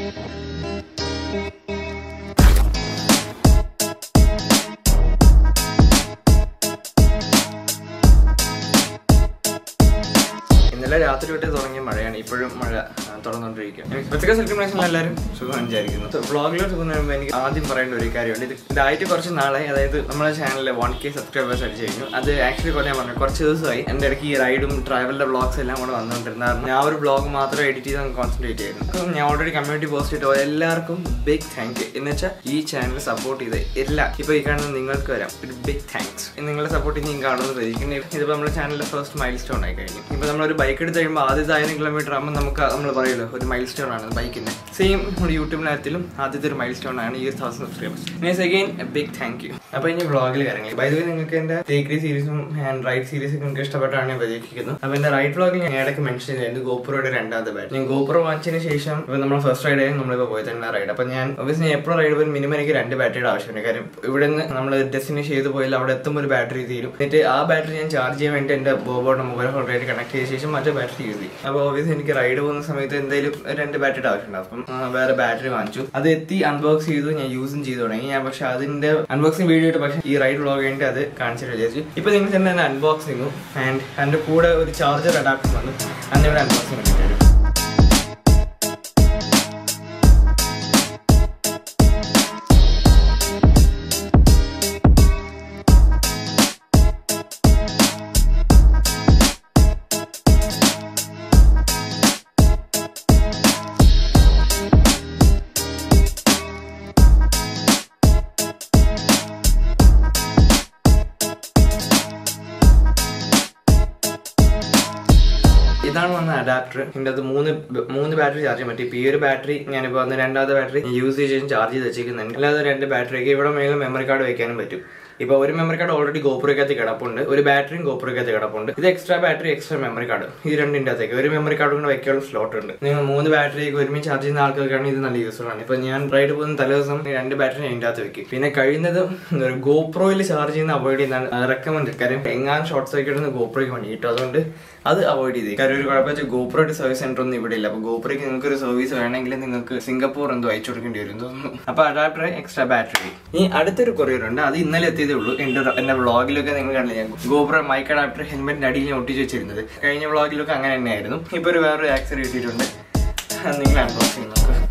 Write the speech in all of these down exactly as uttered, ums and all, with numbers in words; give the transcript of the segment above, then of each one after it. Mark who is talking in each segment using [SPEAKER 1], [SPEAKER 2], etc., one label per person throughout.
[SPEAKER 1] ഇന്നലെ രാത്രി തൊട്ടേ തുടങ്ങിയ മഴയാണ്. ഇപ്പോഴും മഴ തുടർന്നുകൊണ്ടിരിക്കുകയാണ്. ഇപ്പോഴത്തെ സെലിബ്രേഷൻ എല്ലാവരും സുഖം വിചാരിക്കുന്നു. വ്ളോഗിലോട്ട് പോകുന്നതിന് എനിക്ക് ആദ്യം പറയേണ്ട ഒരു കാര്യമുണ്ട്. ഇത് ഇതായിട്ട് കുറച്ച് നാളെ, അതായത് നമ്മുടെ ചാനലിൽ വൺ കെ സബ്സ്ക്രൈബേഴ്സ് അടിച്ചു കഴിഞ്ഞു. അത് ആക്ച്വലി കുറേ പറഞ്ഞു കുറച്ച് ദിവസമായി എൻ്റെ ഇടയ്ക്ക് ഈ റൈഡും ട്രാവലിൻ്റെ വ്ളോഗ്സ് എല്ലാം കൂടെ വന്നുകൊണ്ടിരുന്നത്. കാരണം ഞാൻ ഒരു വ്ളോഗ് മാത്രം എഡിറ്റ് ചെയ്ത് കോൺസെൻട്രേറ്റ് ചെയ്യുന്നു. ഞാൻ ഓൾറെഡി കമ്മ്യൂണിറ്റി പോസ്റ്റ് ഇട്ടോ. എല്ലാവർക്കും ബിഗ് താങ്ക് യു. എന്ന് വെച്ചാൽ ഈ ചാനൽ സപ്പോർട്ട് ചെയ്ത് എല്ലാം ഇപ്പോൾ ഈ കാണുന്ന നിങ്ങൾക്ക് വരാം ഒരു ബിഗ് താങ്ക്സ്. നിങ്ങളുടെ സപ്പോർട്ട് ഇനി കാണുന്നത് ഇതിപ്പോൾ നമ്മുടെ ചാനലിലെ ഫസ്റ്റ് മൈൽ സ്റ്റോൺ ആയി കഴിഞ്ഞു. ഇപ്പോൾ നമ്മളൊരു ബൈക്ക് എടുത്ത് കഴിയുമ്പോൾ ആദ്യത്തെ ആയിരം കിലോമീറ്റർ ആകുമ്പോൾ നമുക്ക് നമ്മൾ പറയുമല്ലോ ഒരു മൈൽ സ്റ്റോൺ ആണ് ബൈക്കിൻ്റെ. സെയിം നമ്മുടെ യൂട്യൂബിനകത്തിലും ആദ്യത്തെ ഒരു മൈൽ സ്റ്റോൺ ആണ് ഈ ഒരു thousand subscribers. Means again big thank you. അപ്പോൾ ഇനി വ്ളോഗിൽ കാര്യങ്ങൾ ബൈ ദ വേ നിങ്ങൾക്ക് എൻ്റെ ടേക്രി സീരീസും ആൻഡ് റൈഡ് സീരീസും നിങ്ങൾക്ക് ഇഷ്ടപ്പെട്ടാണ് ഞാൻ പ്രതീക്ഷിക്കുന്നത്. അപ്പോൾ എൻ്റെ റൈഡ് വ്ളോഗിൽ ഞാൻ ഇടയ്ക്ക് മെൻഷൻ ചെയ്തിട്ടുണ്ട് ഗോപ്രോയുടെ രണ്ടാമത്തെ ബാറ്റ്. ഞാൻ ഗോപ്രോ വാങ്ങിച്ചതിന് ശേഷം ഇപ്പോൾ നമ്മൾ ഫസ്റ്റ് റൈഡ് ആയി നമ്മളിപ്പോൾ പോയി തന്നെ റൈഡ്. അപ്പോൾ ഞാൻ ഒബ്വിയസ്ലി എപ്പോഴും റൈഡ് പോയി മിനിമം എനിക്ക് രണ്ട് ബാറ്ററിയുടെ ആവശ്യമുണ്ട്. കാര്യം ഇവിടെ നിന്ന് നമ്മൾ ഡെസ്റ്റിനേഷൻ ചെയ്ത് പോയാൽ അവിടെ എത്തുമ്പോൾ ഒരു ബാറ്ററി തീരും. എന്നിട്ട് ആ ബാറ്ററി ഞാൻ ചാർജ് ചെയ്യാൻ വേണ്ടി എൻ്റെ ബോബോയുടെ മൊബൈൽ ഫോണിലായിട്ട് കണക്ട് ചെയ്ത ശേഷം മറ്റേ ബാറ്ററി യൂസ് ചെയ്യും. അപ്പോൾ ഒബ്വിയസ്ലി എനിക്ക് റൈഡ് പോകുന്ന സമയത്ത് എന്തെങ്കിലും രണ്ട് ബാറ്ററിയുടെ ആവശ്യമുണ്ട്. അപ്പം വേറെ ബാറ്ററി വാങ്ങിച്ചു. അത് എത്തി അൺബോക്സ് ചെയ്തു. ഞാൻ യൂസും ചെയ്തു തുടങ്ങി. ഞാൻ പക്ഷെ അതിന്റെ അൺബോക്സിംഗ് വീഡിയോ ഇട്ട് പക്ഷേ ഈ റൈഡ് വ്ളോഗ് വേണ്ടി അത് കാണിച്ചിട്ട് വിചാരിച്ചു. ഇപ്പൊ നിങ്ങൾ തന്നെ തന്നെ അൺബോക്സിങ്ങും ആൻഡ് അതിന്റെ കൂടെ ഒരു ചാർജർ അഡാപ്റ്റർ വന്നു. അന്നിവിടെ അൺബോക്സിംഗ് വേണ്ടിയിട്ട് ഇതാണ് വന്ന അഡാപ്റ്റർ. ഇതിൻ്റെ അത് മൂന്ന് മൂന്ന് ബാറ്ററി ചാർജ് ചെയ്യാൻ പറ്റും. ഇപ്പോൾ ഈ ഒരു ബാറ്ററി ഞാനിപ്പോൾ വന്ന് രണ്ടാമത്തെ ബാറ്ററി യൂസ് ചെയ്ത് ചാർജ് ചെയ്ത് വെച്ചിരിക്കുന്നുണ്ട്. അല്ലാതെ രണ്ട് ബാറ്ററിക്ക് ഇവിടെ മേലെ മെമ്മറി കാർഡ് വെക്കാനും പറ്റും. ഇപ്പോൾ ഒരു മെമ്മറി കാർഡ് ഓൾറെഡി ഗോപ്രോയ്ക്കകത്ത് കിടപ്പുണ്ട്, ഒരു ബാറ്ററിയും ഗോപ്രോയ്ക്കകത്ത് കിടപ്പുണ്ട്. ഇത് extra battery extra memory card. ഇത് രണ്ടിൻ്റെ അകത്തേക്ക് ഒരു മെമ്മറി കാർഡ് കൊണ്ട് വെക്കാനുള്ള സ്ലോട്ട് ഉണ്ട്. നിങ്ങൾ മൂന്ന് ബാറ്ററിയൊക്കെ ഒരുമിച്ച് ചാർജ് ചെയ്യുന്ന ആൾക്കാർക്കാണ് ഇത് നല്ല യൂസ്ഫുൾ ആണ്. ഇപ്പോൾ ഞാൻ റൈഡ് പോകുന്ന തലേ ദിവസം രണ്ട് ബാറ്ററി അതിൻ്റെ അകത്ത് വെക്കും. പിന്നെ കഴിയുന്നതും ഗോപ്രോയിൽ ചാർജ് ചെയ്യുന്ന അവോയ്ഡ് ചെയ്യുന്നതാണ് റെക്കമെൻഡ്. കാര്യം എങ്ങാനും ഷോർട്ട് സർക്യൂട്ട് ഗോപ്രോയ്ക്ക് വേണ്ടി കിട്ടും. അതുകൊണ്ട് അത് അവോയ്ഡ് ചെയ്ത്. കാര്യം ഒരു കുഴപ്പമില്ല, ഗോപ്രോയുടെ സർവീസ് സെന്റർ ഒന്നും ഇവിടെ ഇല്ല. അപ്പോൾ ഗോപ്രോയ്ക്ക് നിങ്ങൾക്ക് ഒരു സർവീസ് വേണമെങ്കിൽ നിങ്ങൾക്ക് സിംഗപ്പൂർ എന്തോ അയച്ചു കൊടുക്കേണ്ടി വരും തോന്നുന്നു. അപ്പോൾ അഡാപ്റ്റർ എക്സ്ട്രാ ബാറ്ററി. ഈ അടുത്തൊരു കൊറിയർ ഉണ്ട്, അത് ഇന്നലെ എത്തിയതേ ഉള്ളൂ. എൻ്റെ എന്റെ വ്ളോഗിലൊക്കെ നിങ്ങൾ കണ്ടില്ല, ഞാൻ ഗോപ്രോ മൈക്ക് അഡാപ്റ്റർ ഹെൽമെറ്റിന്റെ അടിയിൽ ഞാൻ ഒട്ടിച്ച് വെച്ചിരുന്നത്. കഴിഞ്ഞ വ്ളോഗിലൊക്കെ അങ്ങനെ തന്നെയായിരുന്നു. ഇപ്പോൾ ഒരു വേറൊരു ആക്സറി കിട്ടിയിട്ടുണ്ട്, നിങ്ങൾ അൺബോക്സ് ചെയ്യുന്നു.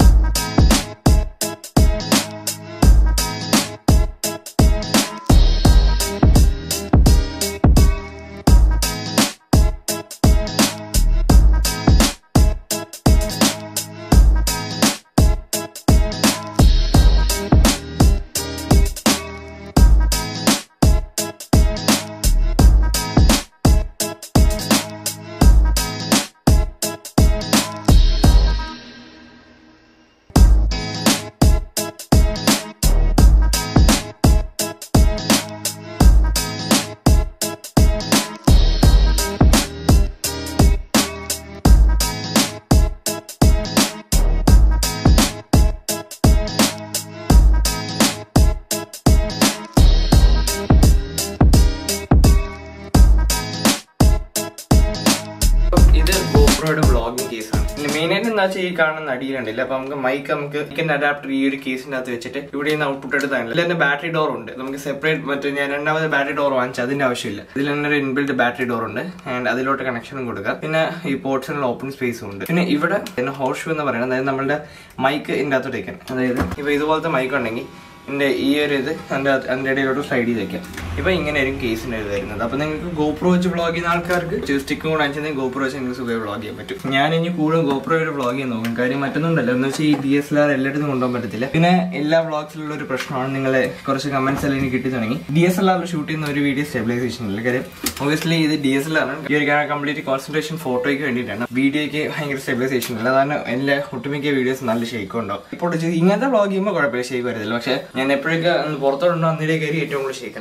[SPEAKER 1] വ്ളോഗിംഗ് കേസാണ്. മെയിനായിട്ട് എന്താ വെച്ചാൽ ഈ കാണുന്ന അടിയിലുണ്ടല്ലോ. അപ്പൊ നമുക്ക് മൈക്ക് നമുക്ക് അഡാപ്റ്റർ ഈ ഒരു കേസിന്റെ അകത്ത് വെച്ചിട്ട് ഇവിടെ നിന്ന് ഔട്ട്പുട്ട് എടുത്താൽ ഇതിന്റെ ബാറ്ററി ഡോർ ഉണ്ട്. നമുക്ക് സെപ്പറേറ്റ് മറ്റേ ഞാൻ രണ്ടാമത് ബാറ്ററി ഡോർ വാങ്ങിച്ചു, അതിന്റെ ആവശ്യമില്ല. ഇതിൽ തന്നെ ഒരു ഇൻബിൽഡ് ബാറ്ററി ഡോർ ഉണ്ട് ആൻഡ് അതിലോട്ട് കണക്ഷനും കൊടുക്കാം. പിന്നെ ഈ പോർട്സിനുള്ള ഓപ്പൺ സ്പേസും ഉണ്ട്. പിന്നെ ഇവിടെ ഹോഷ് ഷൂ എന്ന് പറയുന്നത്, അതായത് നമ്മുടെ മൈക്ക് ഇതിന്റെ അകത്തോട്ട് വെക്കാൻ. അതായത് ഇപ്പൊ ഇതുപോലത്തെ മൈക്ക് ഉണ്ടെങ്കിൽ എൻ്റെ ഈ ഒരു ഇത് എൻ്റെ അതിൻ്റെ ഇടയിലോട്ട് സ്ലൈഡ് ചെയ്ത് വെക്കാം. ഇപ്പം ഇങ്ങനെയായിരിക്കും കേസിൻ്റെ ഇത് വരുന്നത്. അപ്പം നിങ്ങൾക്ക് ഗോപ്രോ വെച്ച് വ്ളോഗ് ചെയ്യുന്ന ആൾക്കാർക്ക് സ്റ്റിക്കും കൂടെ അയച്ചാൽ ഗോപ്രോ വെച്ച് നിങ്ങൾക്ക് സുഖമായി വ്ളോഗ് ചെയ്യാൻ പറ്റും. ഞാൻ ഇനി കൂടുതൽ ഗോപ്രോ ഒരു വ്ളോഗ് ചെയ്യാൻ നോക്കും. കാര്യം മറ്റൊന്നുണ്ടല്ലോ എന്ന് വെച്ചാൽ ഈ ഡി എസ് എൽ ആർ എല്ലായിടത്തും കൊണ്ടുപോകാൻ പറ്റത്തില്ല. പിന്നെ എല്ലാ വ്ളോഗ്സിലുള്ള ഒരു പ്രശ്നമാണ്, നിങ്ങളെ കുറച്ച് കമന്റ്സ് എല്ലാം എനിക്ക് കിട്ടി തുടങ്ങി. ഡി എസ് എൽ ആറിൽ ഷൂട്ട് ചെയ്യുന്ന ഒരു വീഡിയോ സ്റ്റെബിലൈസേഷൻ ഇല്ല. കാര്യം ഒബ്വിയസ്ലി ഇത് ഡി എസ് എൽ ആണ്. ഈ ഒരു കംപ്ലീറ്റ് കോൺസെൻട്രേഷൻ ഫോട്ടോയ്ക്ക് വേണ്ടിയിട്ടാണ്. വീഡിയോയ്ക്ക് ഭയങ്കര സ്റ്റെബിലൈസേഷൻ ഇല്ല. അതാണ് എല്ലാ ഒട്ടുമിക്ക വീഡിയോസ് നല്ല ഷേക്ക് ഉണ്ടാവും. ഇപ്പോൾ ഇങ്ങനത്തെ വ്ളോഗ് ചെയ്യുമ്പോൾ കുഴപ്പമില്ല, ഷേക്ക് വരത്തില്ല. പക്ഷേ ഞാൻ എപ്പോഴൊക്കെ പുറത്തോട്ടുണ്ടോ അന്നിലേക്ക് കയറി ഏറ്റവും കൂടുതൽ ഷേക്കാണ്. അപ്പം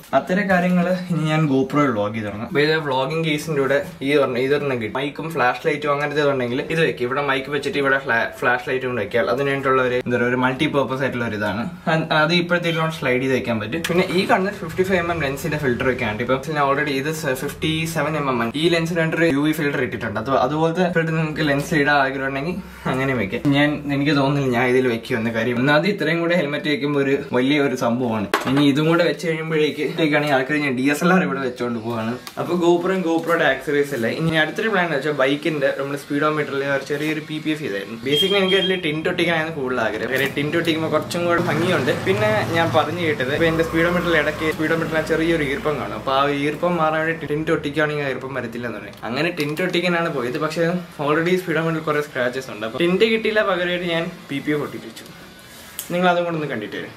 [SPEAKER 1] അത്തരം കാര്യങ്ങൾ ഇനി ഞാൻ ഗോപ്രോയിൽ വ്ളോഗ് ചെയ്ത് തുടങ്ങും. ഇത് വ്ളോഗിങ് കേസിന്റെ കൂടെ ഈ ഇതൊരെണ്ണം കിട്ടും. മൈക്കും ഫ്ലാഷ് ലൈറ്റും അങ്ങനത്തെ ഉണ്ടെങ്കിൽ ഇത് വെക്കും. ഇവിടെ മൈക്ക് വെച്ചിട്ട് ഇവിടെ ഫ്ലാഷ് ലൈറ്റും കൊണ്ട് വെക്കാം. അതിനായിട്ടുള്ള ഒരു എന്താ പറയുക ഒരു മൾട്ടി പർപ്പസ് ആയിട്ടുള്ള ഒരു ഇതാണ്. അത് ഇപ്പോഴത്തേക്ക് സ്ലൈഡ് ചെയ്ത് വെക്കാൻ പറ്റും. പിന്നെ ഈ കാണുന്ന ഫിഫ്റ്റി ഫൈവ് എം എം ലെൻസിന്റെ ഫിൽറ്റർ വെക്കാണ്ട് ഇപ്പൊ ഞാൻ ഓൾറെഡി ഇത് ഫിഫ്റ്റി സെവൻ എം എം ആണ്. ഈ ലെൻസിനായിട്ട് യു വി ഫിൽറ്റർ ഇട്ടിട്ടുണ്ട്. അത് അതുപോലത്തെ ഫിൽറ്റർ നിങ്ങൾക്ക് ലെൻസ് ഇടാൻ ആഗ്രഹം ഉണ്ടെങ്കിൽ അങ്ങനെ വെക്കാം. ഞാൻ എനിക്ക് തോന്നുന്നില്ല ഞാൻ ഇതിൽ വെക്കുമെന്ന കാര്യം. ഒന്നാമത് ഇത്രയും കൂടെ ഹെൽമെറ്റ് വെക്കുമ്പോൾ ഒരു വലിയ ഒരു സംഭവമാണ്. ഇനി ഇതും കൂടെ വെച്ച് കഴിയുമ്പോഴേക്കാണെങ്കിൽ ആൾക്കാർ ഞാൻ ഡി എസ് എൽ ആർ ഇവിടെ വെച്ചോണ്ട് പോവാണ്. അപ്പൊ ഗോപ്രോയും ഗോപ്രോയുടെ ആക്സറീസ് അല്ല. ഇനി അടുത്തൊരു പ്ലാൻ എന്ന് വെച്ചാൽ ബൈക്കിന്റെ നമ്മുടെ സ്പീഡോമീറ്ററിൽ ചെറിയൊരു പി പി എഫ് ചെയ്തായിരുന്നു. ബേസിക്കലി എനിക്ക് അതിൽ ടിൻറ്റ് ഒട്ടിക്കാനായിരുന്നു കൂടുതൽ ആഗ്രഹം. കാര്യം ടിൻറ്റ് ഒട്ടിക്കുമ്പോൾ കുറച്ചും കൂടെ ഭംഗിയുണ്ട്. പിന്നെ ഞാൻ പറഞ്ഞു കേട്ടത് ഇപ്പൊ എന്റെ സ്പീഡോമീറ്ററിൽ ഇടയ്ക്ക് സ്പീഡോമീറ്ററിൽ ചെറിയൊരു ഈർപ്പം കാണും. അപ്പൊ ആ ഈർപ്പം മാറാൻ വേണ്ടി ടിൻറ്റ് ഒട്ടിക്കുകയാണെങ്കിൽ ആ ഈർപ്പം വരത്തില്ല എന്ന് പറയും. അങ്ങനെ ടിൻറ്റ് ഒട്ടിക്കാനാണ് പോയത്. പക്ഷെ ഓൾറെഡി സ്പീഡോമീറ്ററിൽ കുറെ സ്ക്രാച്ചസ് ഉണ്ട്. അപ്പൊ ടിൻറ്റ് കിട്ടിയില്ല, പകരമായിട്ട് ഞാൻ പി പി എഫ് ഒട്ടിച്ചു. നിങ്ങൾ അതും കൂടെ ഒന്ന് കണ്ടിട്ട് വരും.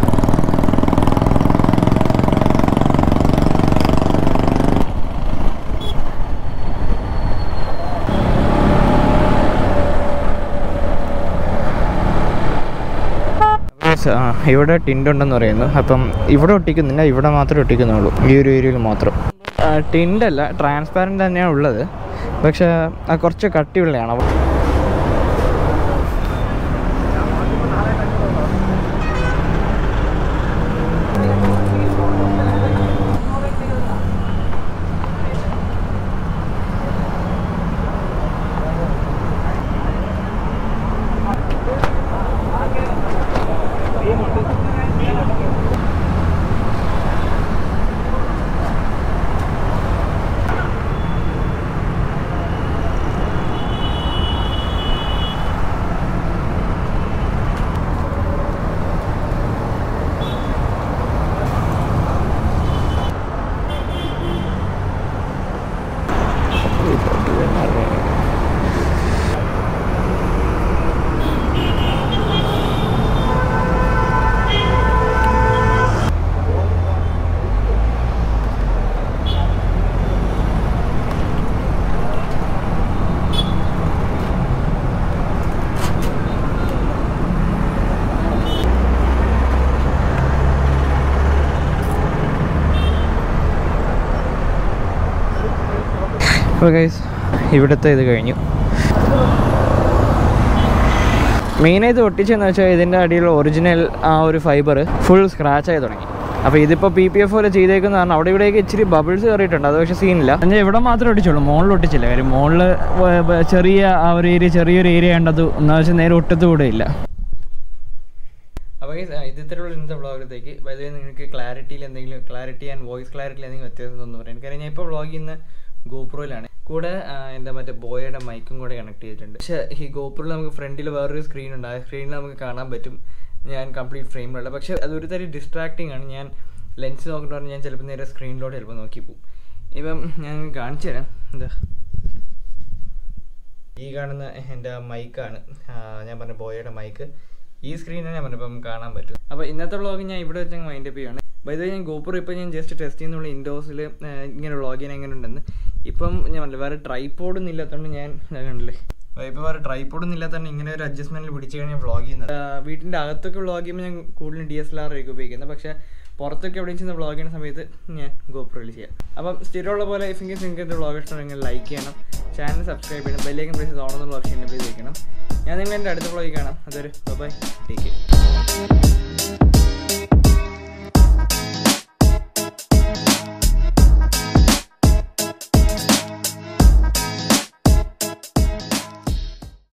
[SPEAKER 1] ഇവിടെ ടിൻറ്റ് ഉണ്ടെന്ന് പറയുന്നു. അപ്പം ഇവിടെ ഒട്ടിക്കുന്നില്ല, ഇവിടെ മാത്രമേ ഒട്ടിക്കുന്നുള്ളൂ, ഈ ഒരു ഏരിയയിൽ മാത്രം. ടിൻറ്റ് അല്ല, ട്രാൻസ്പാരൻ്റ് തന്നെയാണ് ഉള്ളത്. പക്ഷെ കുറച്ച് കട്ടിയുള്ളതാണ്. അപ്പോൾ ഗൈസ് ഇവിടുത്തെ ഇത് കഴിഞ്ഞു. മെയിനായിട്ട് ഒട്ടിച്ചെന്ന് വെച്ചാൽ ഇതിൻ്റെ അടിയിലുള്ള ഒറിജിനൽ ആ ഒരു ഫൈബർ ഫുൾ സ്ക്രാച്ച് ആയി തുടങ്ങി. അപ്പോൾ ഇതിപ്പോൾ പി പി എഫ് പോലെ ചെയ്തേക്കുന്ന കാരണം അവിടെ ഇവിടെയൊക്കെ ഇച്ചിരി ബബിൾസ് കയറിയിട്ടുണ്ട്. അത് പക്ഷേ സീനില്ല. എന്നാൽ ഇവിടെ മാത്രമേ ഒട്ടിച്ചുള്ളൂ, മുകളിൽ ഒട്ടിച്ചില്ല. കാര്യം മുകളിൽ ചെറിയ ആ ഒരു ഏരിയ ചെറിയൊരു ഏരിയ ഉണ്ടത് ഒന്നാ വെച്ചാൽ നേരെ ഒട്ടത്തുകൂടെ ഇല്ല. അപ്പോൾ ഇത് ഇത്തരമുള്ള ഇന്നത്തെ വ്ളോഗിലത്തേക്ക് വൈദ്യുതി നിങ്ങൾക്ക് ക്ലാരിറ്റിയിൽ എന്തെങ്കിലും ക്ലാരിറ്റി ആൻഡ് വോയിസ് ക്ലാരിറ്റിയിൽ എന്തെങ്കിലും വ്യത്യാസം തോന്നുന്നു പറയാൻ. കാര്യം ഞാൻ ഇപ്പോൾ വ്ളോഗ് ചെയ്യുന്ന ഗോപ്രോയിലാണ്. കൂടെ എൻ്റെ മറ്റേ ബോയയുടെ മൈക്കും കൂടെ കണക്ട് ചെയ്തിട്ടുണ്ട്. പക്ഷേ ഈ ഗോപ്രോയിൽ നമുക്ക് ഫ്രണ്ടിൽ വേറൊരു സ്ക്രീൻ ഉണ്ട്. ആ സ്ക്രീനിൽ നമുക്ക് കാണാൻ പറ്റും ഞാൻ കംപ്ലീറ്റ് ഫ്രെയിമിലുള്ള. പക്ഷേ അതൊരു തരം ഡിസ്ട്രാക്റ്റിംഗ് ആണ്. ഞാൻ ലെൻസ് നോക്കിയിട്ട് പറഞ്ഞാൽ ഞാൻ ചിലപ്പോൾ നേരെ സ്ക്രീനിലോട്ട് ചിലപ്പോൾ നോക്കി പോകും. ഇപ്പം ഞാൻ കാണിച്ചു തരാം. എന്താ ഈ കാണുന്ന എൻ്റെ മൈക്കാണ്, ഞാൻ പറഞ്ഞ ബോയയുടെ മൈക്ക്. ഈ സ്ക്രീനാണ് ഞാൻ പറഞ്ഞപ്പോൾ നമുക്ക് കാണാൻ പറ്റും. അപ്പോൾ ഇന്നത്തെ വ്ളോഗ് ഞാൻ ഇവിടെ വെച്ച് മൈൻഡ് അപ്പ് ചെയ്യുകയാണ്. ബൈ ദ വേ ഞാൻ ഗോപ്രോ ഇപ്പോൾ ഞാൻ ജസ്റ്റ് ടെസ്റ്റ് ചെയ്യുന്നുള്ള ഇൻഡോസിൽ ഇങ്ങനെ വ്ളോഗ് ചെയ്യാൻ എങ്ങനെ ഉണ്ടെന്ന്. ഇപ്പം ഞാൻ പറഞ്ഞില്ല വേറെ ട്രൈപോഡൊന്നും ഇല്ലാത്തതുകൊണ്ട് ഞാൻ കണ്ടില്ലേ ഇപ്പോൾ വേറെ ട്രൈപോഡൊന്നും ഇല്ലാത്തതുകൊണ്ട് ഇങ്ങനെ ഒരു അഡ്ജസ്റ്റ്മെൻറ്റിൽ പിടിച്ച് കഴിഞ്ഞാൽ വ്ളോഗ് ചെയ്യുന്നത്. വീട്ടിൻ്റെ അകത്തൊക്കെ വ്ളോഗ് ചെയ്യുമ്പോൾ ഞാൻ കൂടുതലും ഡി എസ് എൽ ആർ ആയിരിക്കും ഉപയോഗിക്കുന്നത്. പക്ഷേ പുറത്തൊക്കെ എവിടെയും ചെന്ന് വ്ളോഗ് ചെയ്യുന്ന സമയത്ത് ഞാൻ ഗോപ്രോയിൽ ചെയ്യാം. അപ്പം സ്ഥിരമുള്ള പോലെ ഇഫ് ഇൻകേസ് നിങ്ങൾക്ക് വ്ളോഗ് ഇഷ്ടമുണ്ടെങ്കിൽ ലൈക്ക് ചെയ്യണം, ചാനൽ സബ്സ്ക്രൈബ് ചെയ്യണം, ബെല്ലൈക്കൻ പ്രസ് ഓൺ എന്നുള്ള ഓപ്ഷൻ എനേബിൾ ചെയ്യണം. ഞാൻ നിങ്ങൾ എൻ്റെ അടുത്ത വ്ളോഗിൽ കാണാം. അതൊരു ബൈ, ടേക്ക് കെയർ.